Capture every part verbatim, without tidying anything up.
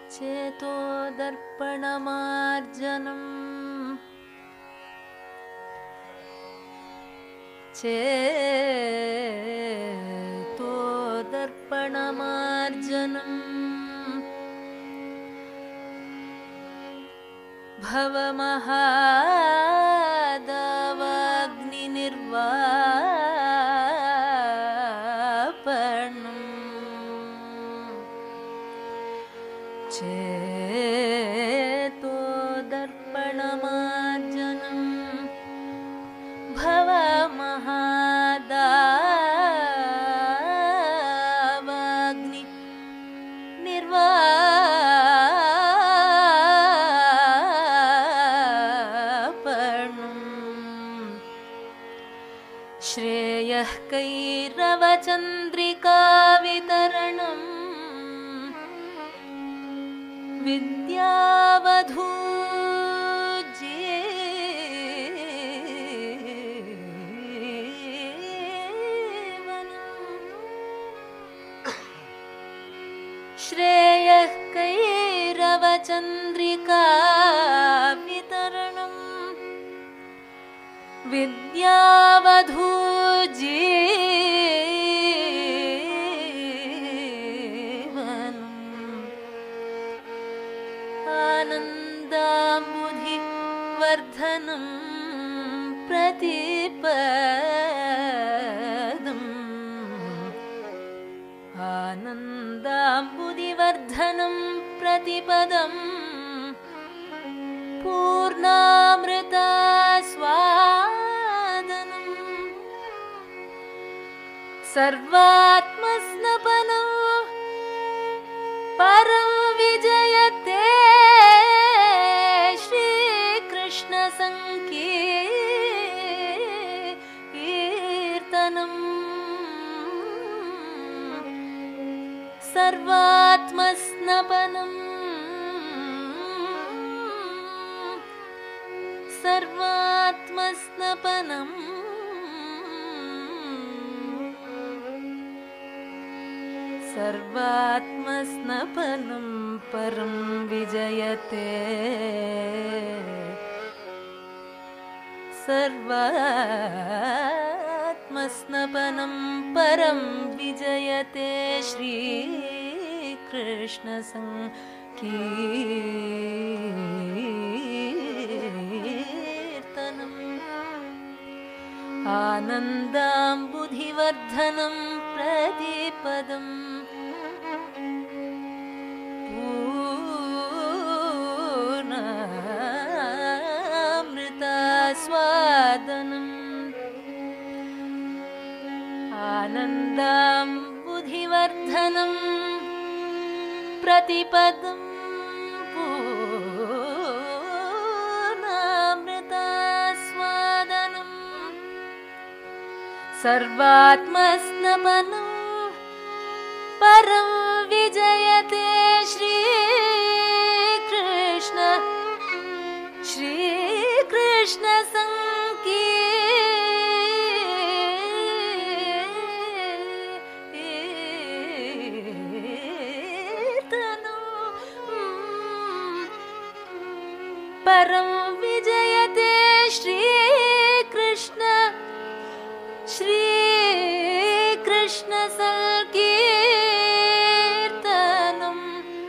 चेतोदर्पणमार्जनम् चेतोदर्पणमार्जनम् भवमहादावाग्निनिर्वापणम् चेतोदर्पणमार्जनम् भवमहादावाग्निनिर्वापणम् श्रेयः कैरवचन्द्रिकावितरणम् विद्यावधू श्रेयः कैरवचन्द्रिकावितरणम् विद्यावधू आनन्दाम्बुधिवर्धनं प्रतिपदम् आनन्दाम्बुधिवर्धनं प्रतिपदम् पूर्णामृतास्वादनम् सर्वात्मस्नपनं परं विजयते श्रीकृष्णसङ्कीर्तनम् सर्वात्मस्नपनं सर्वात्मस्नपनं सर्वात्मस्नपनं परं विजयते सर्वात्मस्नपनं परं विजयते श्रीकृष्णसङ्कीर्तनम् आनन्दाम्बुधिवर्धनं प्रतिपदम् पूर्णामृतास्वादनम् आनन्दाम्बुधिवर्धनं प्रतिपदम् पूर्णामृतास्वादनम् सर्वात्मस्नपनं परं विजयते श्रीकृष्ण श्रीकृष्णसङ्कीर्तनम् परं विजयते श्रीकृष्ण श्रीकृष्णसङ्कीर्तनम्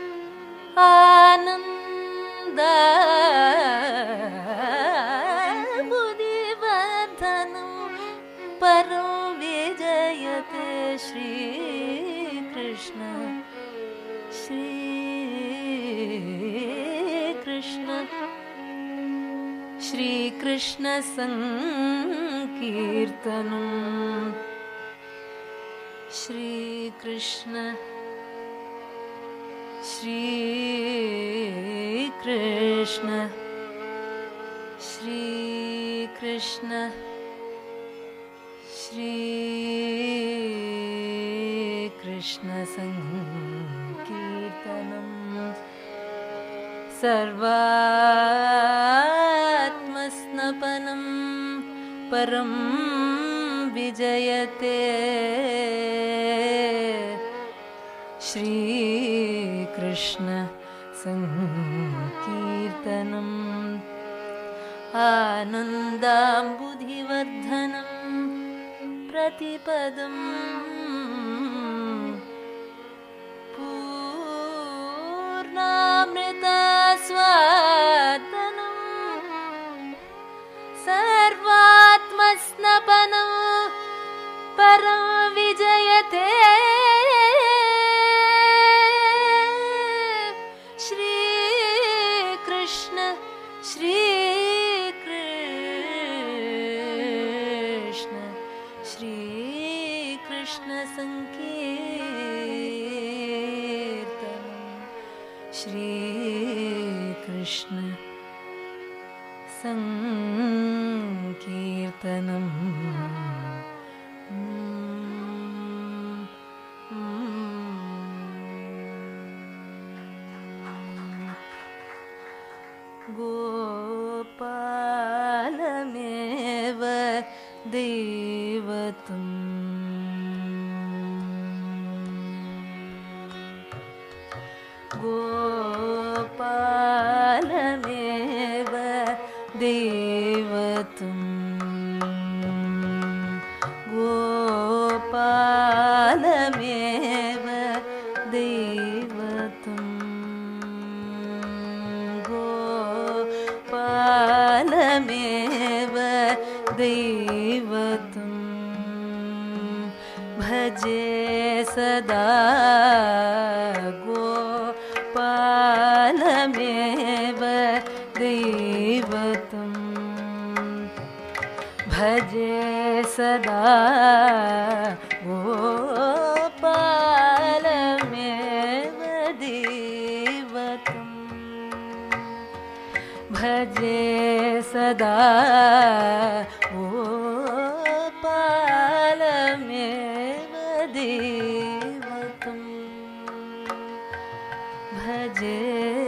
आनन्दाम्बुधिवर्धनं परं विजयते श्रीकृष्ण श्रीकृष्ण श्रीकृष्णसङ्कीर्तनम् श्रीकृष्ण श्रीकृष्ण श्रीकृष्ण श्रीकृष्णसङ्कीर्तनम् सर्वात्मस्नपनं परं विजयते श्रीकृष्ण सङ्कीर्तनम् आनन्दाम्बुधिवर्धनं प्रतिपदम् पूर्णामृतास्वादनं सर्वात्मस्नपनं परं विजयते श्रीकृष्ण श्रीकृष्ण श्रीकृष्ण सङ्कीर्तनम् श्रीकृष्ण सङ्कीर्तनम् गोपालमेव दैवतम् गोपालमेव दैवतम् गोपालमेव दैवतम् गोपालमेव दैवतम् भजे सदा गोपालमेव दैवतम् भजे सदा गोपालमेव दैवतम् भजे सदा गोपालमेव दैवतम् भजे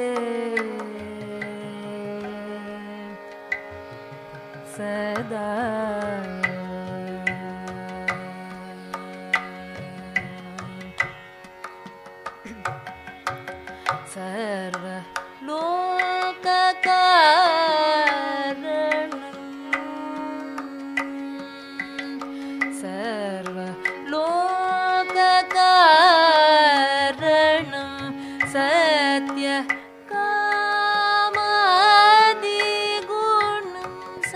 सदा सर्वलोककारणं सर्वलोककारणं सत्यकामादिगुणं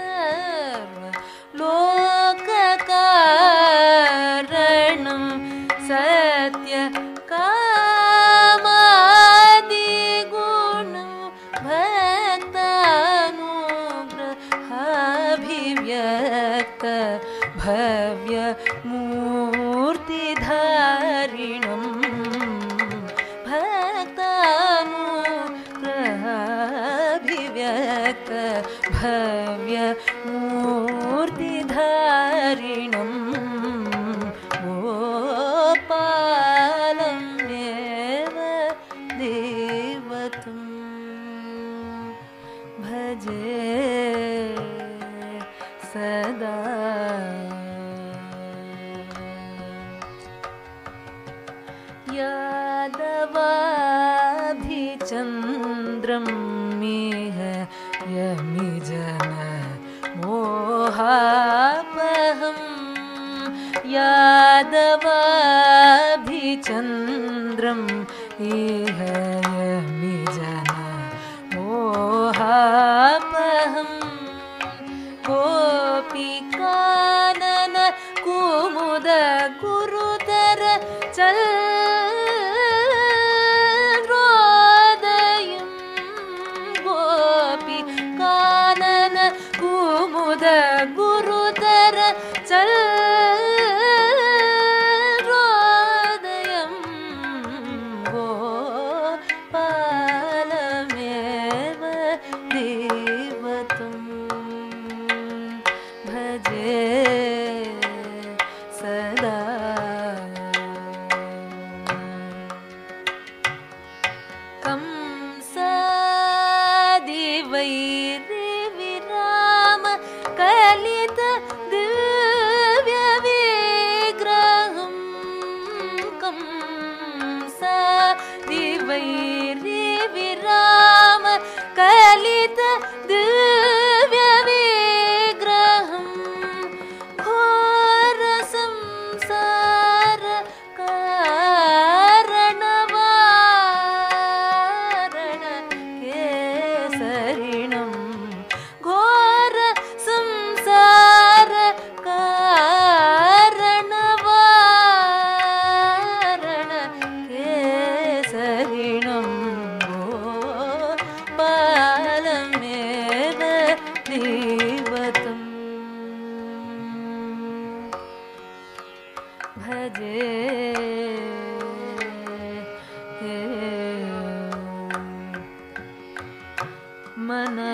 सर्वलोककारणं सत्यकामादिगुणं भक्तानुग्रहाभिव्यक्त भव्यमूर्तिधारिणं भक्तानुग्रहाभिव्यक्त भव्यमूर्तिधारिणं गोपालमेव दैवतम् भजे सदा यादवाभिचन्द्रं मेह यमिजन मोहापहं यादवाभिचन्द्रं इह यमिजन मोहापहं गोपिकानन कुमुद गुरुतर चन्द्रोदयं गोपिकानन कुमुद गुरुतर चन्द्रोदयं गोपालमेव दैवतम् भजे सदा कंसादिवैरिविराम कलित दिव्यविग्रहं कंसादिवैरिविराम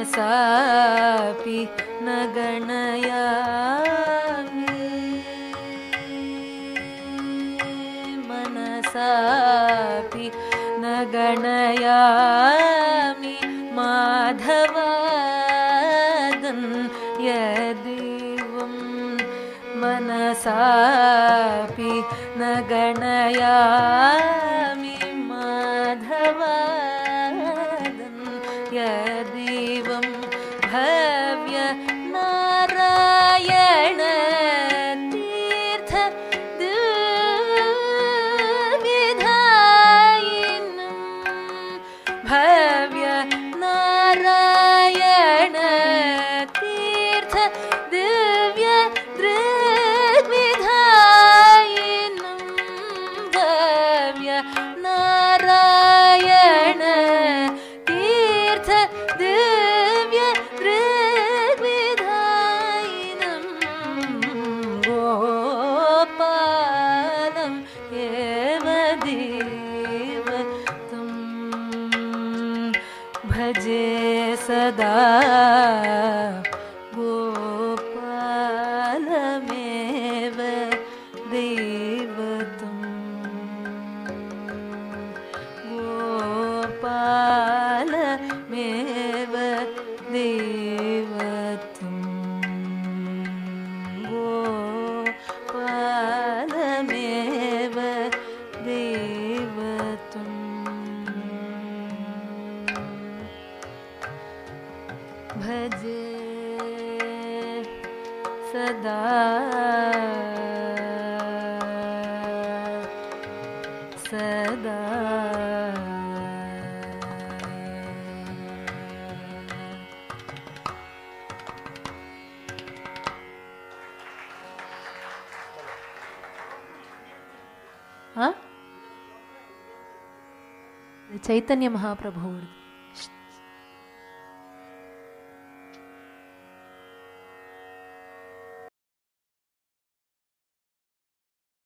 मनसापि न गणयामि मनसापि न गणयामि माधवादन्यदेवं मनसापि न गणयामि माधवादन्यदेवं भव्य नारायण तीर्थ दिव्यविधायिनं भव्य नारायण तीर्थ दिव्य दृग्विधायिनं भव्य नारायण तीर्थ दिव्य दृग्विधायिनं गोपालं एव देवतं भजे सदा गोपालमेव देवतं गोपालमेव देवतं गोपालमेव देवतं भजे सदा सदा ಚೈತನ್ಯ ಮಹಾಪ್ರಭು